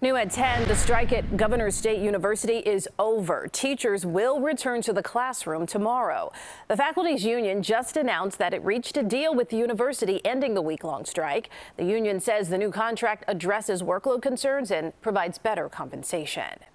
New at 10, the strike at Governors State University is over. Teachers will return to the classroom tomorrow. The faculty's union just announced that it reached a deal with the university ending the week-long strike. The union says the new contract addresses workload concerns and provides better compensation.